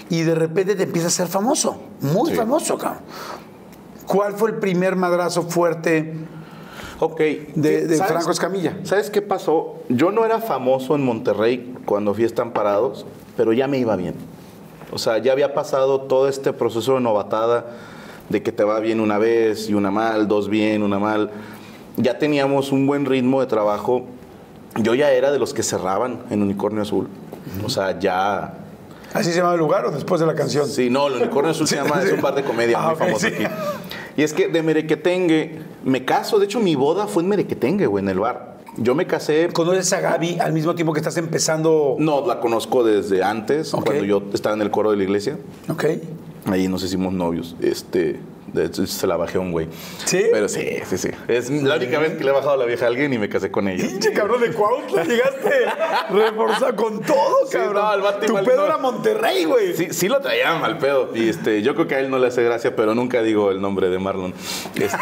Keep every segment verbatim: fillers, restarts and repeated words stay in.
y de repente te empiezas a ser famoso, muy sí. famoso, cabrón. ¿Cuál fue el primer madrazo fuerte Ok. de, de Franco Escamilla? ¿Sabes qué pasó? Yo no era famoso en Monterrey cuando fui a Estamparados, pero ya me iba bien. O sea, ya había pasado todo este proceso de novatada, de que te va bien una vez y una mal, dos bien, una mal. Ya teníamos un buen ritmo de trabajo. Yo ya era de los que cerraban en Unicornio Azul. Uh-huh. O sea, ya... ¿Así se llama el lugar o después de la canción? Sí, no, el Unicornio Azul se llama, es un bar de comedia ah, muy okay, famoso sí. aquí. Y es que de Merequetengue me caso, de hecho mi boda fue en Merequetengue, güey, en el bar. Yo me casé... ¿Conoces a Gaby al mismo tiempo que estás empezando? No, la conozco desde antes, okay. cuando yo estaba en el coro de la iglesia. Ok. Ahí nos hicimos novios, este... De hecho, se la bajé a un güey. ¿Sí? Pero sí, sí, sí. Es la única vez que le he bajado la vieja a alguien y me casé con ella. Pinche cabrón de Cuautla, llegaste reforzado con todo, sí, cabrón. No, el vato tu pedo no. era Monterrey, güey. Sí, sí lo traía mal pedo. Y este, yo creo que a él no le hace gracia, pero nunca digo el nombre de Marlon. Este...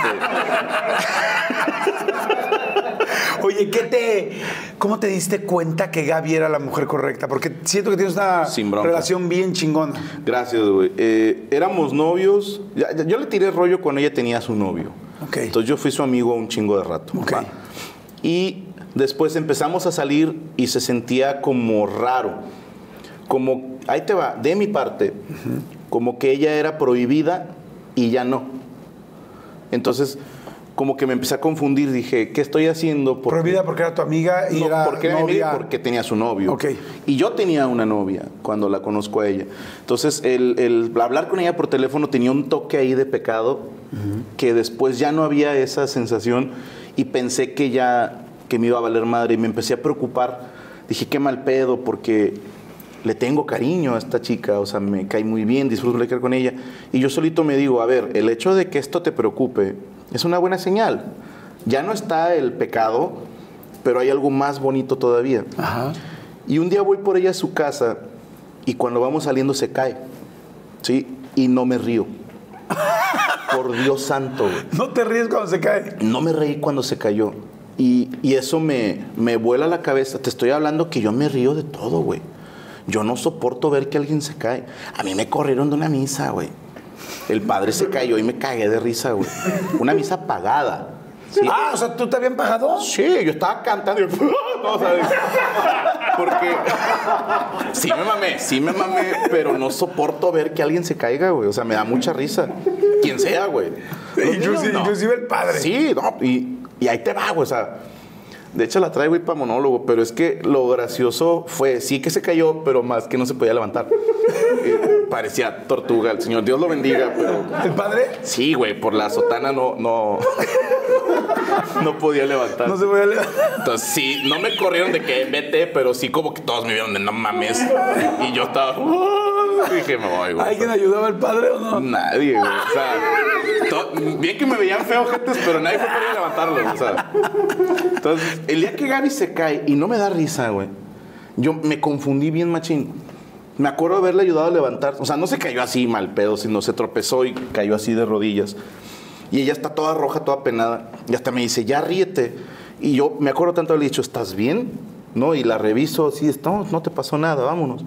Oye, ¿qué te, ¿cómo te diste cuenta que Gaby era la mujer correcta? Porque siento que tienes una relación bien chingona. Gracias, güey. Eh, éramos novios. Ya, yo le tiré rollo cuando ella tenía a su novio. Okay. Entonces yo fui su amigo un chingo de rato. Okay. Y después empezamos a salir y se sentía como raro. Como, ahí te va, de mi parte, uh-huh. como que ella era prohibida y ya no. Entonces... como que me empecé a confundir, dije, ¿qué estoy haciendo? Porque, ¿prohibida porque era tu amiga y no, era porque era novia? Mi amiga porque tenía su novio. Okay. Y yo tenía una novia cuando la conozco a ella. Entonces, el, el hablar con ella por teléfono tenía un toque ahí de pecado, uh-huh. que después ya no había esa sensación y pensé que ya, que me iba a valer madre y me empecé a preocupar. Dije, qué mal pedo, porque le tengo cariño a esta chica, o sea, me cae muy bien, disfruto platicar con ella. Y yo solito me digo, a ver, el hecho de que esto te preocupe es una buena señal. Ya no está el pecado, pero hay algo más bonito todavía. Ajá. Y un día voy por ella a su casa y cuando vamos saliendo se cae, ¿sí? Y no me río. Por Dios santo, güey. ¿No te ríes cuando se cae? No me reí cuando se cayó. Y, y eso me, me vuela la cabeza. Te estoy hablando que yo me río de todo, güey. Yo no soporto ver que alguien se cae. A mí me corrieron de una misa, güey. El padre se cayó y me cagué de risa, güey. Una misa pagada. ¿Sí? Ah, o sea, ¿tú te habían pagado? Sí, yo estaba cantando y no, ¿sabes? Porque sí me mamé, sí me mamé, pero no soporto ver que alguien se caiga, güey. O sea, me da mucha risa. Quien sea, güey. Inclusive, no. inclusive el padre. Sí, no, y, y ahí te va, güey. O sea, de hecho la traigo ahí para monólogo, pero es que lo gracioso fue, sí que se cayó, pero más que no se podía levantar. Eh, parecía tortuga, el Señor Dios lo bendiga, pero... ¿El padre? Sí, güey, por la sotana no, no, no podía levantar. No se podía levantar. Entonces sí, no me corrieron de que vete, pero sí como que todos me vieron de no mames. Y yo estaba... Uh, dije, me voy, güey. ¿Alguien ayudaba al padre o no? Nadie, güey. O sea, to, bien que me veían feos, jetes, pero nadie fue para levantarlo, o sea. Entonces, el día que Gaby se cae y no me da risa, güey, yo me confundí bien machín. Me acuerdo de haberle ayudado a levantar. O sea, no se cayó así mal pedo, sino se tropezó y cayó así de rodillas. Y ella está toda roja, toda penada. Y hasta me dice, ya ríete. Y yo me acuerdo tanto de haberle dicho, ¿estás bien? ¿No? Y la reviso, sí, no, no te pasó nada, vámonos.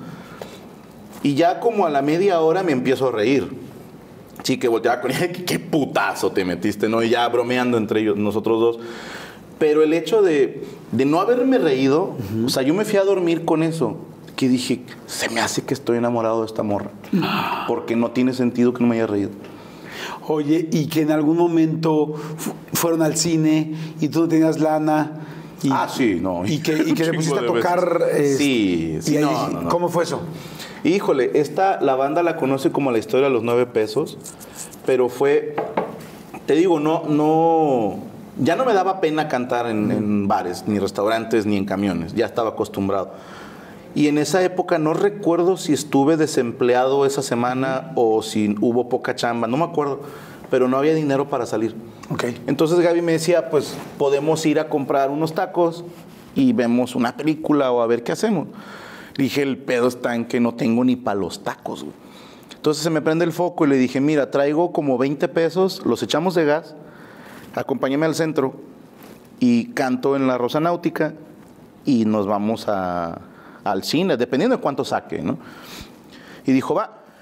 Y ya como a la media hora me empiezo a reír. Sí, que volteaba con ella, ¿qué putazo te metiste? ¿No? Y ya bromeando entre ellos, nosotros dos. Pero el hecho de, de no haberme reído, uh-huh. o sea, yo me fui a dormir con eso. Que dije, se me hace que estoy enamorado de esta morra. Porque no tiene sentido que no me haya reído. Oye, y que en algún momento fu fueron al cine y tú no tenías lana. Y, ah, sí, no. Y que, y que le pusiste a tocar. Eh, sí, sí. Ahí, no, no, no. ¿Cómo fue eso? Híjole, esta, la banda la conoce como la historia de los nueve pesos. Pero fue, te digo, no, no. Ya no me daba pena cantar en, en bares, ni restaurantes, ni en camiones. Ya estaba acostumbrado. Y en esa época no recuerdo si estuve desempleado esa semana o si hubo poca chamba, no me acuerdo, pero no había dinero para salir. Okay. Entonces Gaby me decía, pues podemos ir a comprar unos tacos y vemos una película o a ver qué hacemos. Le dije, el pedo está en que no tengo ni para los tacos, güey. Entonces se me prende el foco y le dije, mira, traigo como veinte pesos, los echamos de gas, acompáñame al centro y canto en la Rosa Náutica y nos vamos a... al cine, dependiendo de cuánto saque, ¿no? Y dijo, va.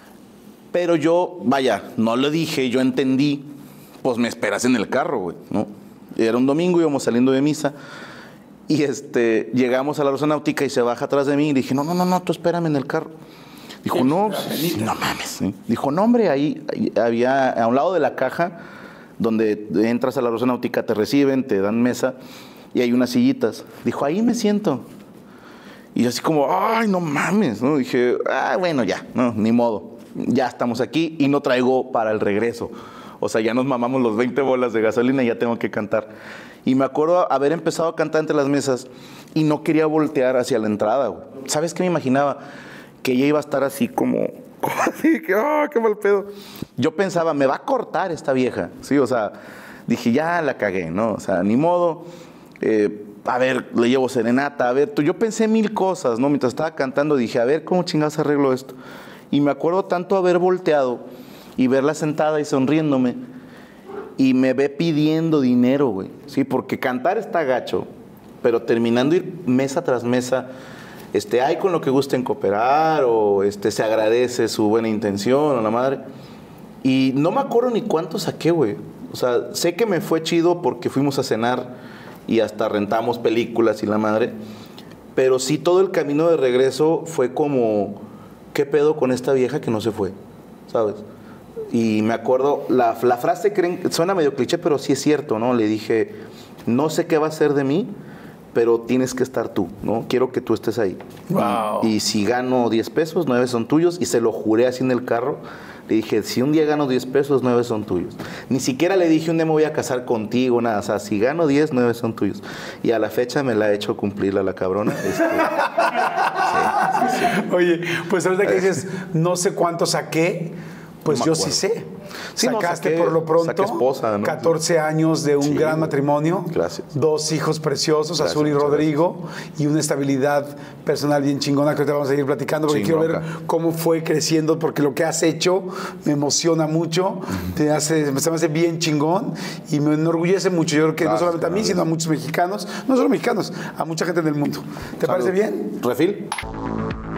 Pero yo, vaya, no lo dije, yo entendí, pues me esperas en el carro, güey, ¿no? Era un domingo, íbamos saliendo de misa. Y este, llegamos a la Rosa Náutica y se baja atrás de mí y dije, no, no, no, no, tú espérame en el carro. Dijo, no, pues, no mames. ¿Sí? Dijo, no, hombre, ahí, ahí había, a un lado de la caja, donde entras a la Rosa Náutica, te reciben, te dan mesa y hay unas sillitas. Dijo, ahí me siento. Y yo así como, ay, no mames, ¿no? Dije, ah, bueno, ya, no, ni modo. Ya estamos aquí y no traigo para el regreso. O sea, ya nos mamamos los veinte bolas de gasolina y ya tengo que cantar. Y me acuerdo haber empezado a cantar entre las mesas y no quería voltear hacia la entrada, güey. ¿Sabes qué me imaginaba? Que ella iba a estar así como, así que, oh, qué mal pedo. Yo pensaba, me va a cortar esta vieja, ¿sí? O sea, dije, ya la cagué, ¿no? O sea, ni modo. Eh, a ver, le llevo serenata, a ver, tú, yo pensé mil cosas, ¿no? Mientras estaba cantando dije, a ver, ¿cómo chingados arreglo esto? Y me acuerdo tanto haber volteado y verla sentada y sonriéndome y me ve pidiendo dinero, güey, ¿sí? Porque cantar está gacho, pero terminando ir mesa tras mesa, este, hay con lo que gusten cooperar o este, se agradece su buena intención o la madre. Y no me acuerdo ni cuánto saqué, güey. O sea, sé que me fue chido porque fuimos a cenar y hasta rentamos películas y la madre. Pero sí, todo el camino de regreso fue como, ¿qué pedo con esta vieja que no se fue? ¿Sabes? Y me acuerdo, la, la frase creen, suena medio cliché, pero sí es cierto, ¿no? Le dije, no sé qué va a ser de mí, pero tienes que estar tú, ¿no? Quiero que tú estés ahí. Wow. Y, y si gano diez pesos, nueve son tuyos. Y se lo juré así en el carro. Le dije, si un día gano diez pesos, nueve son tuyos. Ni siquiera le dije, un día me voy a casar contigo, nada. O sea, si gano diez, nueve son tuyos. Y a la fecha me la ha hecho cumplir a la cabrona. Este, sí, sí, sí. Oye, pues ahorita que dices, no sé cuánto saqué, pues no yo sí sé. Sí, Sacaste no, saqué, por lo pronto esposa, ¿no? catorce años de un sí, gran matrimonio. Gracias. Dos hijos preciosos, gracias, Azul y Rodrigo, gracias. Y una estabilidad personal bien chingona que ahorita vamos a seguir platicando porque quiero ver cómo fue creciendo, porque lo que has hecho me emociona mucho, uh-huh. te hace, me hace bien chingón y me enorgullece mucho. Yo creo que gracias, no solamente a mí, sino a muchos mexicanos, no solo mexicanos, a mucha gente del mundo. ¿Te Salud. Parece bien? ¿Refil?